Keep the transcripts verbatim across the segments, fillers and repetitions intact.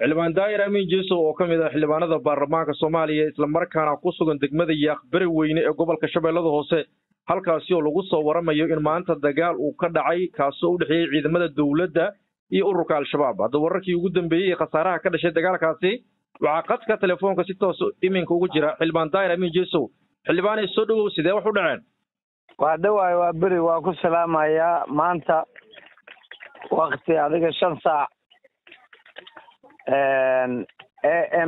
xildhibaan daayir amiin jeeso oo ka mid ah xildhibaanada baarlamaanka Soomaaliya isla markaana ku sugan degmada Yaaqbari weyne ee gobolka Shabeellada Hoose halkaas oo lagu soo waramayo in maanta dagaal uu ka dhacay kaas oo u dhaxeeyay ciidamada dawladda iyo ururka Al-Shabaab hada wararkii ugu dambeeyay ee khasaaraha ka dhashay dagaalkaasi waxa qadka telefoonka si toos iminka ugu jira xildhibaan daayir amiin jeeso xildhibaan soo dhawow sidee wax u dhaceen waa dhawaay waa bari waa ku salaamayaa maanta waqti adiga shan saac am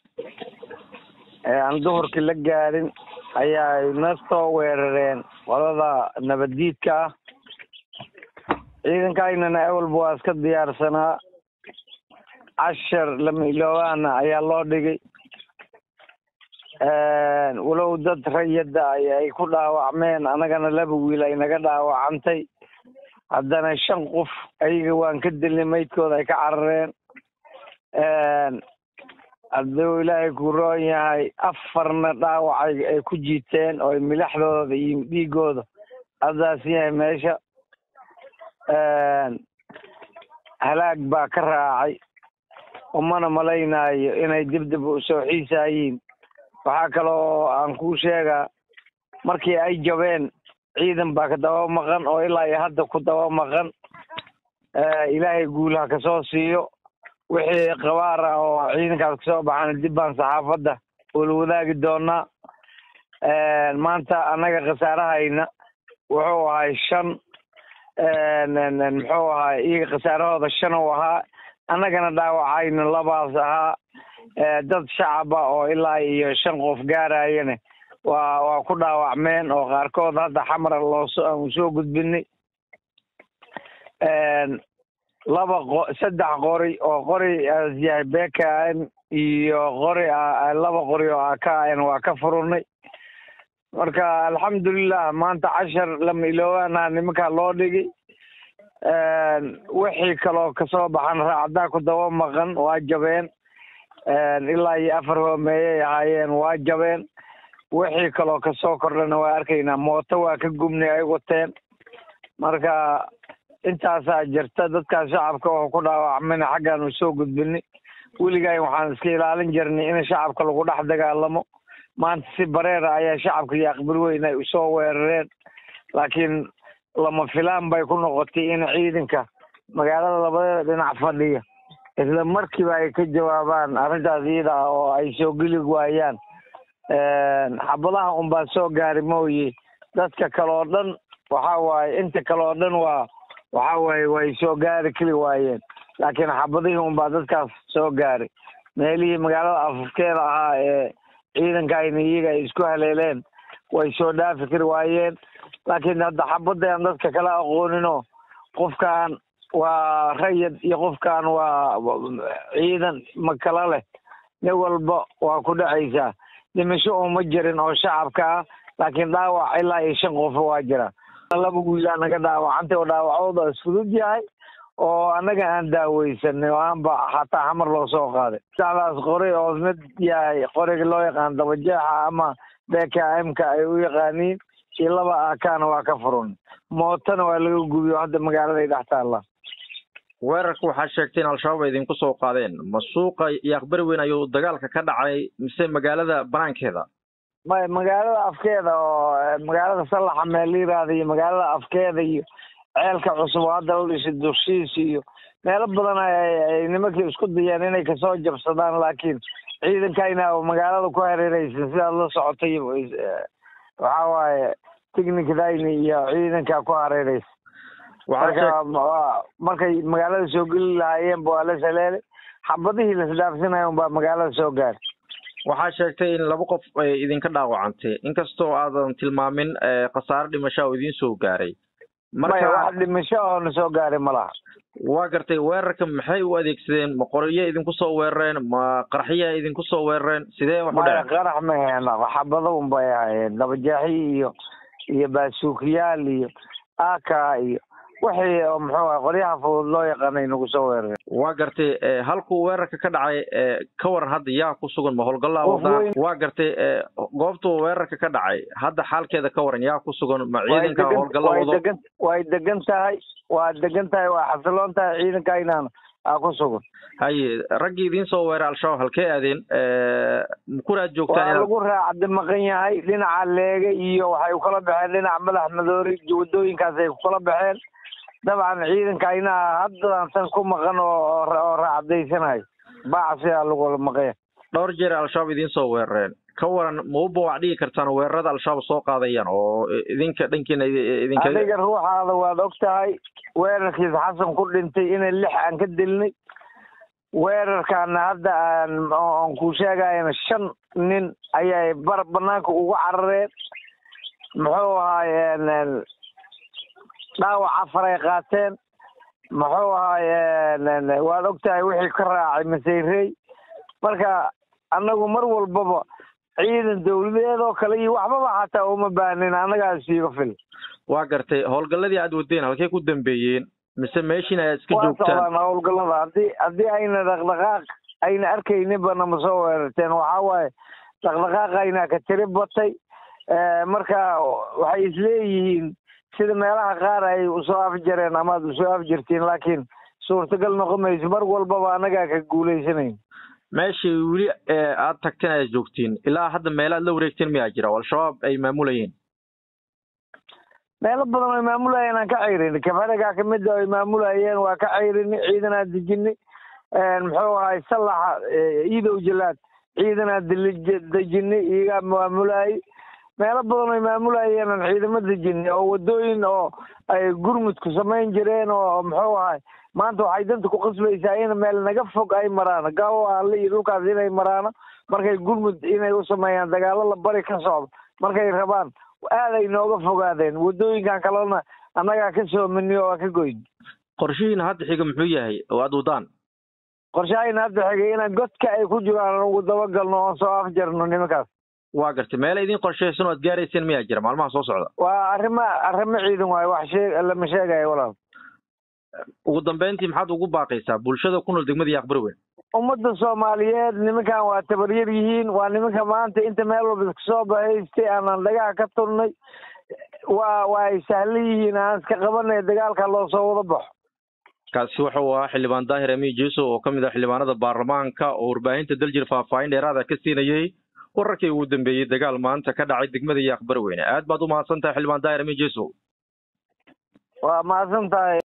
aan duhurkii la gaarin ayaa na soo weerareen qolada nabaddiidka ah ciidankaynana awalba waa iska diyaarsanaa cashar lama iloobaana ayaa loo dhigay walow dad rayada ay ku dhaawacmeen anagana laba wiil ay naga dhaawacantay haddana shan qof ayaga waan ka dilnay maydkooda ay ka carareen hadduu ilaahay ku roon yahay afarna dhaawacay ay ku jiiteen oo milaxdooda iyo dhiigooda haddaas yahay meesha halaag baa ka raacay umana malaynaayo inay dibdib u soo xiisaayiin waxaa kaloo aan kuu sheegaa markii ay jabeen ciidan baa ka daba maqan oo ilaa iyo hadda ku daba maqan ilaahay guulaha ka soo siiyo wixii qabaar ah oo ciidankaas kasoo baxaan dib baan saxaafadda ula wadaagi doonaa maanta annaga khasaarahayna wuxuu ahay shan muxuu ahay iyaga khasaarahooda shan uu ahaa annagana dhaawacayna labaas ahaa dad shacaba oo ilaa iyo shan qof gaarayana waa waa ku dhaawacmeen oo qaarkood hadda xamra loosoo aan soo gudbinay laba qo saddex qori oo qori yahay bekan iyo qori laba qori oo akaan waa ka furunay marka alxamdulilah maanta cashar lama iloobaana nimankaa loo dhigay wixii kaloo kasoo baxan raacdaa ku daba maqan waa jabeen ilaa iyo afar hoomeeyay ahaayeen waa jabeen wixii kaloo kasoo kordhana waa arkaynaa mooto waa ka gubnay ay wateen marka intaasaa jirta dadkaas shacabka oo ku dhaawacmayna xaggaan u soo gudbinay weligaan waxaan iska ilaalin jirnay in shacabka lagu dhex dagaalamo maanta si bareera ayaa shacabka Yaaqbari weyne ay usoo weerareen laakiin lama filaan bay ku noqotay in ciidanka magaalada labada dhinac fadhiya isla markiiba ay ka jawaabaan arrintaas iyada oo ay soo geli waayaan xabadaha unbaa soo gaari mooye dadka kale oo dhan waxaa waaye inta kale oo dhan waa waxaa waaye way soo gaari keli waayeen laakiin xabadihii unbaa dadkaas soo gaaray meelihii magaalada afafkeeda ahaa ee ciidankayna iyaga ay isku haleeleen way soo dhaafi kari waayeen laakiin hadda xabadda aan dadka kala aqooninoo qofkaan waa rayid iyo qofkaan waa ciidan ma kala leh nin walba waa ku dhacaysaa dhimasho uma jirin oo shacabka ah laakiin dhaawac ilaa iyo shan qof waa jira laba wiilaa naga dhaawacantay oo dhaawacooda isfudud yahay oo annaga aan daaweysanay oo aanba xataa xamar loo soo qaaday saxdaas qori oo mid yahay qoriga loo yaqaan dabajeexa ama bkmka ay u yaqaaniin iyo laba akaana waa ka furun mootona waa laga gubiyo hadda magaalada ay dhex taalla weerarka waxaa sheegtay in Al-Shabaab ay idinku soo qaadeen ma suuqa Yaaqbari weyne ayuu dagaalka ka dhacay mise magaalada banaankeeda ma magaalada afkeeda oo magaalada Salaxa meel yiraahdo iyo magaalada afkeeda iyo ceelka cusub hadda la dhisay dushiis iyo meelo badan ay nimankii isku dayeen inay ka soo jabsadaan laakiin ciidankayna oo magaalada ku hareeraysan sida la socotay waxa waaye technically iyo ciidanka ku hareeraysan markay magaalada soo geli lahaayeen baa la saleelay xabadihii la isdhaafsanayo baa magaalada soo gaaray waxaa sheegtay in laba qof ay idinka dhaawacantay inkastoo aadan tilmaamin khasaare dhimasho oo idin soo gaaray marka wax dhimasho oo soo gaaray malaha waa gartay weerarka maxay u adeegsadeen ma qoriyo idinku soo weerareen ma qarxiya idinku soo weerareen sidee wax u dhacay qarax ma hayna xabado un bay ahaayeen dabajeexi iyo iyo baasuukiyaal iyo aka iyo wixii oo muxuu ah qoryaha fudud loo yaqaanay nagu soo weeraray waa gartay halku weerarka ka dhacay ka waran hadda yaa ku sugan ma howlgallada wada waa gartay goobta weerarka ka dhacay hadda xaalkeeda ka waran yaa ku sugan ma ciidanka howlgallada wada way degan tahay waa degan tahay waa xasiloon tahay ciidanka inaan aku sugan haye ragii idin soo weeray al-shabaab halkee aadeen mukuraad joogtaan inaad lagu raacad maqan yahay dhinaca leega iyo waxay u kala baxeen dhinaca madax madoori wadooyinkaas ay ku kala baxeen dabcan ciidanka ayna hadda san ku maqan oo raacadaysanay baacsi lagu maqan dhowr jeer al-shabaab idin soo weerareen ka waran ma u baac dhigi kartaan weerarada al-shabaab soo qaadayaan oo idinka dhankiina idinka adiga ruuxaada waad ogtahay weerarkiisa xasan ku dhintay inay lix aan ka dilnay weerarkaana hadda aan ku sheegayna shan nin ayay bar banaanka ugu carareen muxuu ahaayeen dhaawac afar ay qaateen muxuu ahaayeen waad ogtahay wixii ka raacay masayrey marka annagu mar walbaba ciidan dawladeed oo kale iyo waxbaba xataa uma baahneen annagaa siiga fil waa gartay howlgalladii aad wadeen halkee ku dambeeyeen mise meeshiina aad iska joogtaan howlgallada haddii haddii ayna dhaqdhaqaaq ayna arkayninba nama soo weerarteen waxaa waaye dhaqdhaqaaq ayna ka tiri batay marka waxay isleeyihiin sida meelaha qaar ay usoo afjareen amaad usoo afjartiin laakiin suurtagal noqon mayso mar walbaba annagaa ka guulaysanayn meeshii weli aad tagteen aad joogtiin ilaa hadda meelaad la wareegteen miyaa jira oo al-shabaab ay maamulayeen meelo badan ay maamulayeen aan ka ceyrin kafaragaa kamid ay maamulayeen waa ka ceyrin ciidanaa dejinay muxuu ahay salaxa iidow jalaad ciidanaa dejinay iyagaa maamulayay meelo badan ay maamulayeen aan ciidamo dejinay oo wadooyin oo ay gurmudku samayn jireen oo muxuu ahay maanta waxay danta ku qasbaysaa in meel naga fog ay maraan gaawo alle iyo dhulkaas inay maraan markay gurmud inay u sameeyaan dagaalo la bari ka socdo markay rabaan aad ay nooga fogaadeen wadooyinkan kalena annagaa ka soo maniyo oo ka goyn qorshihiina hadda xiga muxuu yahay oo aad wadaan qorshahayna hadda xiga inaan godka ay ku jiraan ugu dabagalno oon soo afjarno nimankaas waa gartay meela idin qorshaysan oo aad gaarayseen miyaa jira maalmaha soo socda waa arrimo arrimo ciidan waayo wax sheeg lama sheegayo walaal ugu dambeyntii maxaad ugu baaqaysaa bulshada ku nool degmada Yaqbarweyn ummadda Soomaaliyeed nimankan waa tabaryar yihiin waa nimanka maanta inta meel walba soo bahaystay aan dhagaha ka turnay waa waa sahlan yihiin aan iska qabanay dagaalka loo soo wada baxo kaasi wuxuu ahaa xildhibaan Daahir Amiin Jeeso oo kamid ah xildhibaanada baarlamaanka oo warbaahinta daljir faahfaahin dheeraad ah ka siinayay wararkii ugu dambeeyay dagaal maanta ka dhacay degmada Yaqbarweyn aad baad u mahadsantahay xildhibaan Daahir Amiin Jeeso waa mahadsantahay